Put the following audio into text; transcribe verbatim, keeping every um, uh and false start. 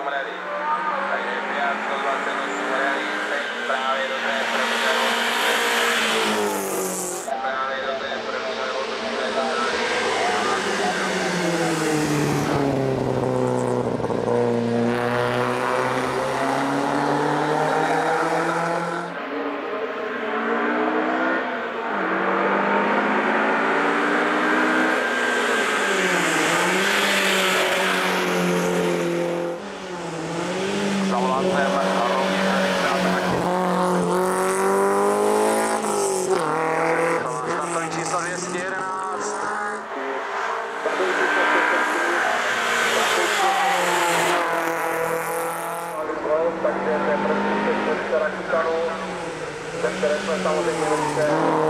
osm rally. Takže Fiat sto dvacet osm rally, teď právě do té první právě do té první levotočné zatáčky. Takže to je první čtyři rakutanu, ve které jsme samozřejmě velice